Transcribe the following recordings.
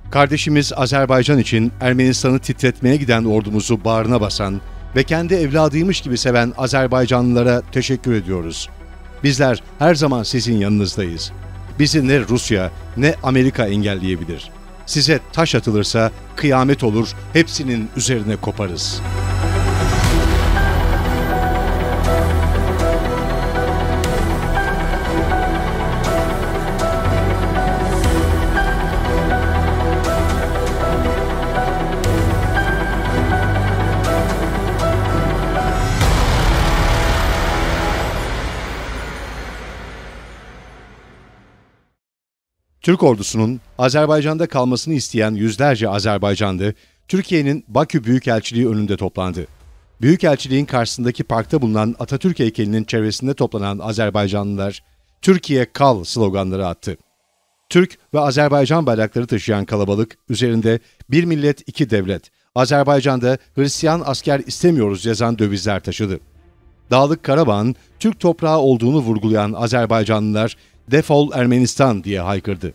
Kardeşimiz Azerbaycan için Ermenistan'ı titretmeye giden ordumuzu bağrına basan ve kendi evladıymış gibi seven Azerbaycanlılara teşekkür ediyoruz. Bizler her zaman sizin yanınızdayız. Bizi ne Rusya ne Amerika engelleyebilir. Size taş atılırsa kıyamet olur, hepsinin üzerine koparız. Türk ordusunun Azerbaycan'da kalmasını isteyen yüzlerce Azerbaycanlı, Türkiye'nin Bakü Büyükelçiliği önünde toplandı. Büyükelçiliğin karşısındaki parkta bulunan Atatürk heykelinin çevresinde toplanan Azerbaycanlılar, "Türkiye kal" sloganları attı. Türk ve Azerbaycan bayrakları taşıyan kalabalık, üzerinde "Bir millet, iki devlet, Azerbaycan'da Hristiyan asker istemiyoruz" yazan dövizler taşıdı. Dağlık Karabağ'ın Türk toprağı olduğunu vurgulayan Azerbaycanlılar, "Defol Ermenistan" diye haykırdı.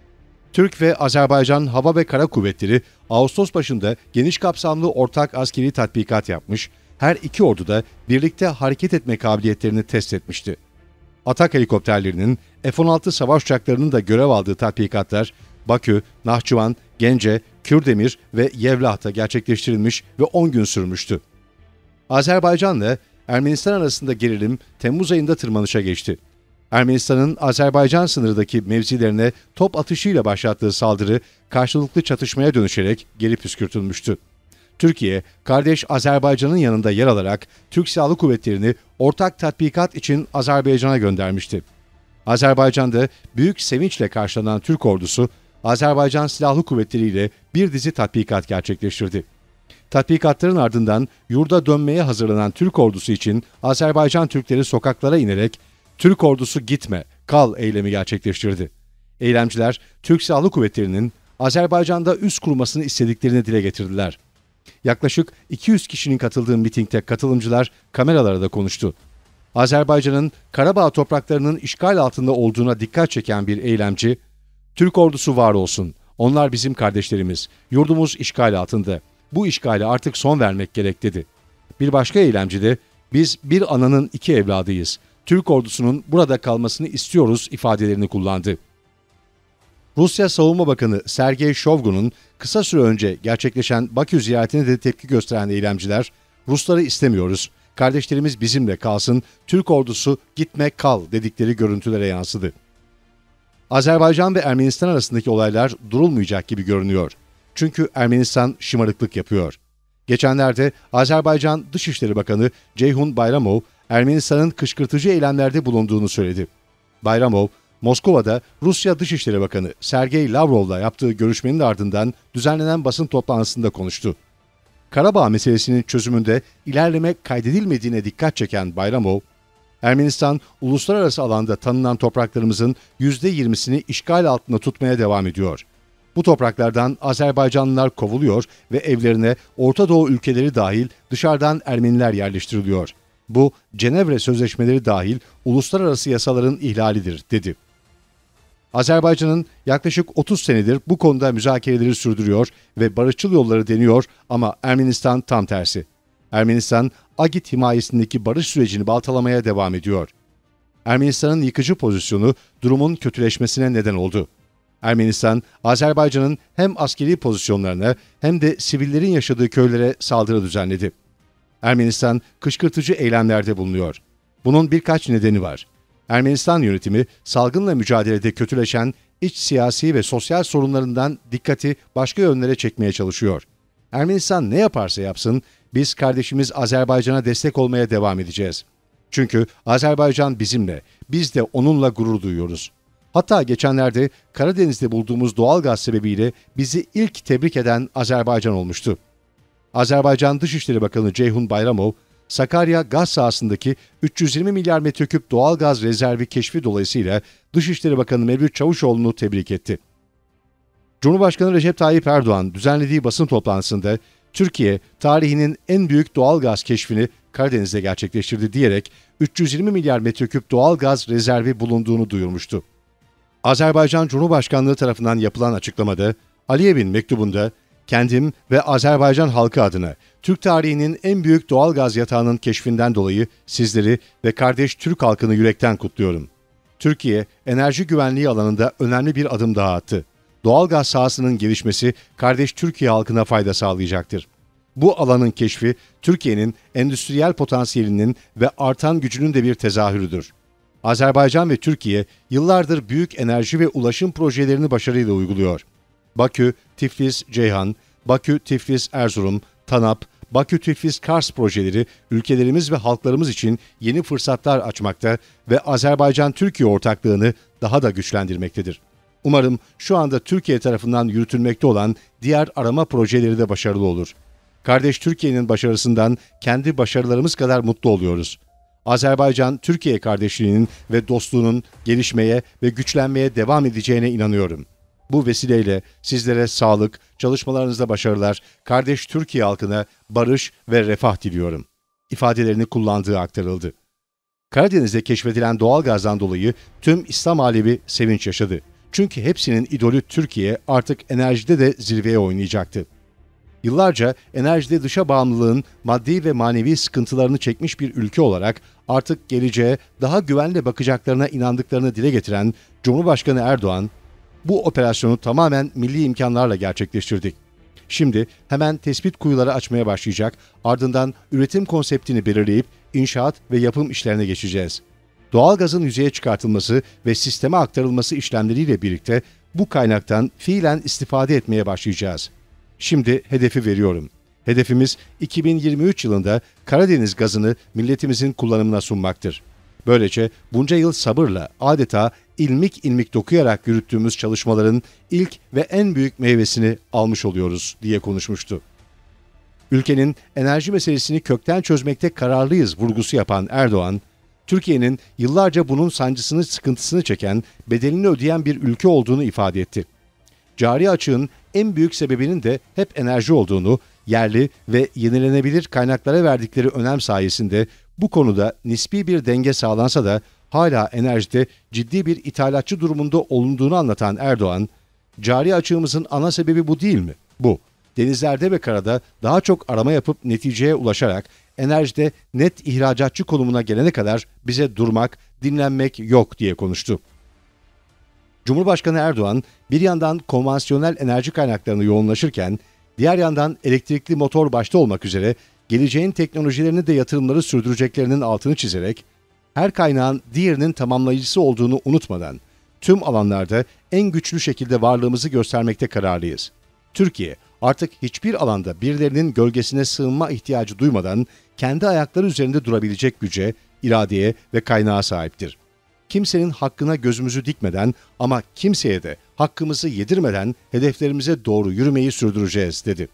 Türk ve Azerbaycan Hava ve Kara Kuvvetleri Ağustos başında geniş kapsamlı ortak askeri tatbikat yapmış, her iki ordu da birlikte hareket etme kabiliyetlerini test etmişti. Atak helikopterlerinin, F-16 savaş uçaklarının da görev aldığı tatbikatlar Bakü, Nahçıvan, Gence, Kürdemir ve Yevlah'ta gerçekleştirilmiş ve 10 gün sürmüştü. Azerbaycan'la Ermenistan arasında gerilim Temmuz ayında tırmanışa geçti. Ermenistan'ın Azerbaycan sınırındaki mevzilerine top atışıyla başlattığı saldırı karşılıklı çatışmaya dönüşerek geri püskürtülmüştü. Türkiye, kardeş Azerbaycan'ın yanında yer alarak Türk Silahlı Kuvvetleri'ni ortak tatbikat için Azerbaycan'a göndermişti. Azerbaycan'da büyük sevinçle karşılanan Türk ordusu, Azerbaycan Silahlı Kuvvetleri ile bir dizi tatbikat gerçekleştirdi. Tatbikatların ardından yurda dönmeye hazırlanan Türk ordusu için Azerbaycan Türkleri sokaklara inerek "Türk ordusu gitme, kal" eylemi gerçekleştirdi. Eylemciler, Türk Silahlı Kuvvetleri'nin Azerbaycan'da üs kurmasını istediklerini dile getirdiler. Yaklaşık 200 kişinin katıldığı mitingde katılımcılar kameralara da konuştu. Azerbaycan'ın Karabağ topraklarının işgal altında olduğuna dikkat çeken bir eylemci, "Türk ordusu var olsun, onlar bizim kardeşlerimiz, yurdumuz işgal altında, bu işgale artık son vermek gerek" dedi. Bir başka eylemci de, "Biz bir ananın iki evladıyız, Türk ordusunun burada kalmasını istiyoruz" ifadelerini kullandı. Rusya Savunma Bakanı Sergey Shoigu'nun kısa süre önce gerçekleşen Bakü ziyaretine de tepki gösteren eylemciler, "Rusları istemiyoruz, kardeşlerimiz bizimle kalsın, Türk ordusu gitme kal" dedikleri görüntülere yansıdı. Azerbaycan ve Ermenistan arasındaki olaylar durulmayacak gibi görünüyor. Çünkü Ermenistan şımarıklık yapıyor. Geçenlerde Azerbaycan Dışişleri Bakanı Ceyhun Bayramov, Ermenistan'ın kışkırtıcı eylemlerde bulunduğunu söyledi. Bayramov, Moskova'da Rusya Dışişleri Bakanı Sergey Lavrov'la yaptığı görüşmenin ardından düzenlenen basın toplantısında konuştu. Karabağ meselesinin çözümünde ilerleme kaydedilmediğine dikkat çeken Bayramov, "Ermenistan, uluslararası alanda tanınan topraklarımızın %20'sini işgal altında tutmaya devam ediyor. Bu topraklardan Azerbaycanlılar kovuluyor ve evlerine Orta Doğu ülkeleri dahil dışarıdan Ermeniler yerleştiriliyor. Bu, Cenevre Sözleşmeleri dahil uluslararası yasaların ihlalidir" dedi. Azerbaycan'ın yaklaşık 30 senedir bu konuda müzakereleri sürdürüyor ve barışçıl yolları deniyor ama Ermenistan tam tersi. Ermenistan, AGİT himayesindeki barış sürecini baltalamaya devam ediyor. Ermenistan'ın yıkıcı pozisyonu durumun kötüleşmesine neden oldu. Ermenistan, Azerbaycan'ın hem askeri pozisyonlarına hem de sivillerin yaşadığı köylere saldırı düzenledi. Ermenistan, kışkırtıcı eylemlerde bulunuyor. Bunun birkaç nedeni var. Ermenistan yönetimi, salgınla mücadelede kötüleşen iç siyasi ve sosyal sorunlarından dikkati başka yönlere çekmeye çalışıyor. Ermenistan ne yaparsa yapsın, biz kardeşimiz Azerbaycan'a destek olmaya devam edeceğiz. Çünkü Azerbaycan bizimle, biz de onunla gurur duyuyoruz. Hatta geçenlerde Karadeniz'de bulduğumuz doğal gaz sebebiyle bizi ilk tebrik eden Azerbaycan olmuştu. Azerbaycan Dışişleri Bakanı Ceyhun Bayramov, Sakarya gaz sahasındaki 320 milyar metreküp doğal gaz rezervi keşfi dolayısıyla Dışişleri Bakanı Mevlüt Çavuşoğlu'nu tebrik etti. Cumhurbaşkanı Recep Tayyip Erdoğan düzenlediği basın toplantısında Türkiye tarihinin en büyük doğal gaz keşfini Karadeniz'de gerçekleştirdi diyerek 320 milyar metreküp doğal gaz rezervi bulunduğunu duyurmuştu. Azerbaycan Cumhurbaşkanlığı tarafından yapılan açıklamada Aliyev'in mektubunda kendim ve Azerbaycan halkı adına Türk tarihinin en büyük doğal gaz yatağının keşfinden dolayı sizleri ve kardeş Türk halkını yürekten kutluyorum. Türkiye, enerji güvenliği alanında önemli bir adım daha attı. Doğal gaz sahasının gelişmesi kardeş Türkiye halkına fayda sağlayacaktır. Bu alanın keşfi, Türkiye'nin endüstriyel potansiyelinin ve artan gücünün de bir tezahürüdür. Azerbaycan ve Türkiye yıllardır büyük enerji ve ulaşım projelerini başarıyla uyguluyor. Bakü, Tiflis, Ceyhan, Bakü, Tiflis, Erzurum, TANAP, Bakü, Tiflis, Kars projeleri ülkelerimiz ve halklarımız için yeni fırsatlar açmakta ve Azerbaycan-Türkiye ortaklığını daha da güçlendirmektedir. Umarım şu anda Türkiye tarafından yürütülmekte olan diğer arama projeleri de başarılı olur. Kardeş Türkiye'nin başarısından kendi başarılarımız kadar mutlu oluyoruz. Azerbaycan-Türkiye kardeşliğinin ve dostluğunun gelişmeye ve güçlenmeye devam edeceğine inanıyorum. Bu vesileyle sizlere sağlık, çalışmalarınızda başarılar, kardeş Türkiye halkına barış ve refah diliyorum. İfadelerini kullandığı aktarıldı. Karadeniz'de keşfedilen doğal gazdan dolayı tüm İslam alemi sevinç yaşadı. Çünkü hepsinin idolü Türkiye artık enerjide de zirveye oynayacaktı. Yıllarca enerjide dışa bağımlılığın maddi ve manevi sıkıntılarını çekmiş bir ülke olarak artık geleceğe daha güvenle bakacaklarına inandıklarını dile getiren Cumhurbaşkanı Erdoğan, bu operasyonu tamamen milli imkanlarla gerçekleştirdik. Şimdi hemen tespit kuyuları açmaya başlayacak, ardından üretim konseptini belirleyip inşaat ve yapım işlerine geçeceğiz. Doğalgazın yüzeye çıkartılması ve sisteme aktarılması işlemleriyle birlikte bu kaynaktan fiilen istifade etmeye başlayacağız. Şimdi hedefi veriyorum. Hedefimiz 2023 yılında Karadeniz gazını milletimizin kullanımına sunmaktır. Böylece bunca yıl sabırla adeta ilmik ilmik dokuyarak yürüttüğümüz çalışmaların ilk ve en büyük meyvesini almış oluyoruz diye konuşmuştu. Ülkenin enerji meselesini kökten çözmekte kararlıyız vurgusu yapan Erdoğan, Türkiye'nin yıllarca bunun sancısını, sıkıntısını çeken, bedelini ödeyen bir ülke olduğunu ifade etti. Cari açığın en büyük sebebinin de hep enerji olduğunu, yerli ve yenilenebilir kaynaklara verdikleri önem sayesinde bu konuda nispi bir denge sağlansa da hala enerjide ciddi bir ithalatçı durumunda olunduğunu anlatan Erdoğan, cari açığımızın ana sebebi bu değil mi? Bu. Denizlerde ve karada daha çok arama yapıp neticeye ulaşarak enerjide net ihracatçı konumuna gelene kadar bize durmak, dinlenmek yok diye konuştu. Cumhurbaşkanı Erdoğan bir yandan konvansiyonel enerji kaynaklarını yoğunlaşırken, diğer yandan elektrikli motor başta olmak üzere geleceğin teknolojilerini de yatırımları sürdüreceklerinin altını çizerek, her kaynağın diğerinin tamamlayıcısı olduğunu unutmadan, tüm alanlarda en güçlü şekilde varlığımızı göstermekte kararlıyız. Türkiye artık hiçbir alanda birilerinin gölgesine sığınma ihtiyacı duymadan kendi ayakları üzerinde durabilecek güce, iradeye ve kaynağa sahiptir. Kimsenin hakkına gözümüzü dikmeden ama kimseye de hakkımızı yedirmeden hedeflerimize doğru yürümeyi sürdüreceğiz, dedi.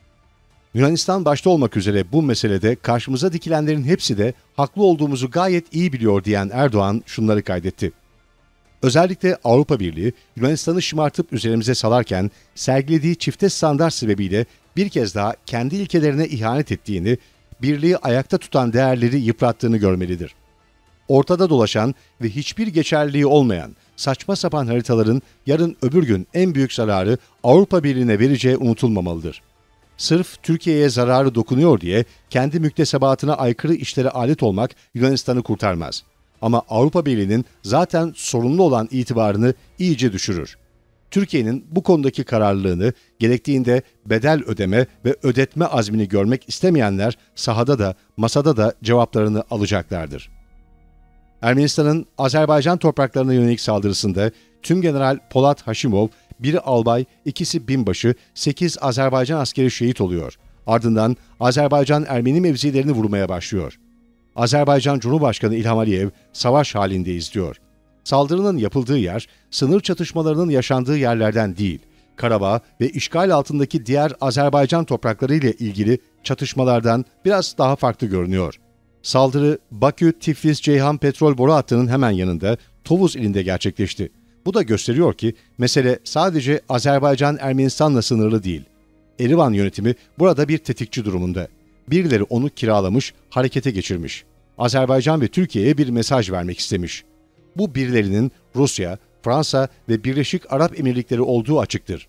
Yunanistan başta olmak üzere bu meselede karşımıza dikilenlerin hepsi de haklı olduğumuzu gayet iyi biliyor diyen Erdoğan şunları kaydetti. Özellikle Avrupa Birliği, Yunanistan'ı şımartıp üzerimize salarken sergilediği çifte standart sebebiyle bir kez daha kendi ilkelerine ihanet ettiğini, birliği ayakta tutan değerleri yıprattığını görmelidir. Ortada dolaşan ve hiçbir geçerliliği olmayan saçma sapan haritaların yarın öbür gün en büyük zararı Avrupa Birliği'ne vereceği unutulmamalıdır. Sırf Türkiye'ye zararı dokunuyor diye kendi müktesebatına aykırı işlere alet olmak Yunanistan'ı kurtarmaz. Ama Avrupa Birliği'nin zaten sorunlu olan itibarını iyice düşürür. Türkiye'nin bu konudaki kararlılığını, gerektiğinde bedel ödeme ve ödetme azmini görmek istemeyenler sahada da masada da cevaplarını alacaklardır. Ermenistan'ın Azerbaycan topraklarına yönelik saldırısında Tümgeneral Polat Haşimov, biri albay, ikisi binbaşı, 8 Azerbaycan askeri şehit oluyor. Ardından Azerbaycan Ermeni mevzilerini vurmaya başlıyor. Azerbaycan Cumhurbaşkanı İlham Aliyev savaş halindeyiz diyor. Saldırının yapıldığı yer, sınır çatışmalarının yaşandığı yerlerden değil, Karabağ ve işgal altındaki diğer Azerbaycan toprakları ile ilgili çatışmalardan biraz daha farklı görünüyor. Saldırı Bakü-Tiflis-Ceyhan petrol boru hattının hemen yanında Tovuz ilinde gerçekleşti. Bu da gösteriyor ki mesele sadece Azerbaycan-Ermenistan'la sınırlı değil. Erivan yönetimi burada bir tetikçi durumunda. Birileri onu kiralamış, harekete geçirmiş. Azerbaycan ve Türkiye'ye bir mesaj vermek istemiş. Bu birilerinin Rusya, Fransa ve Birleşik Arap Emirlikleri olduğu açıktır.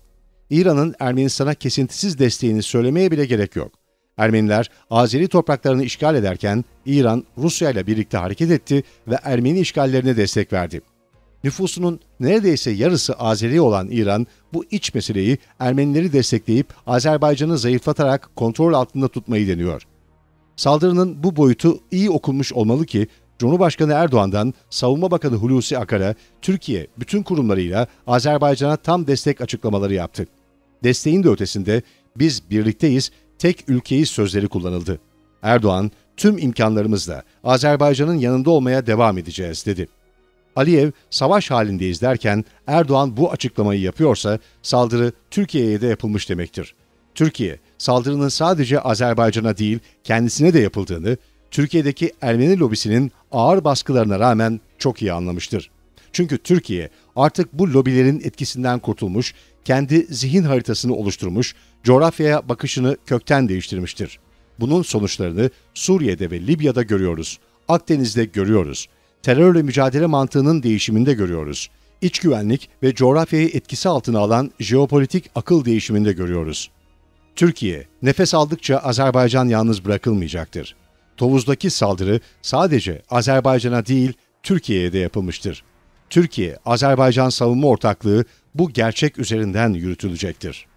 İran'ın Ermenistan'a kesintisiz desteğini söylemeye bile gerek yok. Ermeniler Azeri topraklarını işgal ederken İran Rusya ile birlikte hareket etti ve Ermeni işgallerine destek verdi. Nüfusunun neredeyse yarısı Azeri olan İran, bu iç meseleyi Ermenileri destekleyip Azerbaycan'ı zayıflatarak kontrol altında tutmayı deniyor. Saldırının bu boyutu iyi okunmuş olmalı ki, Cumhurbaşkanı Erdoğan'dan Savunma Bakanı Hulusi Akar'a Türkiye bütün kurumlarıyla Azerbaycan'a tam destek açıklamaları yaptı. Desteğin de ötesinde "biz birlikteyiz, tek ülkeyiz" sözleri kullanıldı. Erdoğan, "tüm imkanlarımızla Azerbaycan'ın yanında olmaya devam edeceğiz" dedi. Aliyev, "savaş halindeyiz" derken Erdoğan bu açıklamayı yapıyorsa saldırı Türkiye'ye de yapılmış demektir. Türkiye, saldırının sadece Azerbaycan'a değil kendisine de yapıldığını, Türkiye'deki Ermeni lobisinin ağır baskılarına rağmen çok iyi anlamıştır. Çünkü Türkiye artık bu lobilerin etkisinden kurtulmuş, kendi zihin haritasını oluşturmuş, coğrafyaya bakışını kökten değiştirmiştir. Bunun sonuçlarını Suriye'de ve Libya'da görüyoruz. Akdeniz'de görüyoruz. Terörle mücadele mantığının değişiminde görüyoruz. İç güvenlik ve coğrafyayı etkisi altına alan jeopolitik akıl değişiminde görüyoruz. Türkiye, nefes aldıkça Azerbaycan yalnız bırakılmayacaktır. Tovuz'daki saldırı sadece Azerbaycan'a değil, Türkiye'ye de yapılmıştır. Türkiye-Azerbaycan savunma ortaklığı bu gerçek üzerinden yürütülecektir.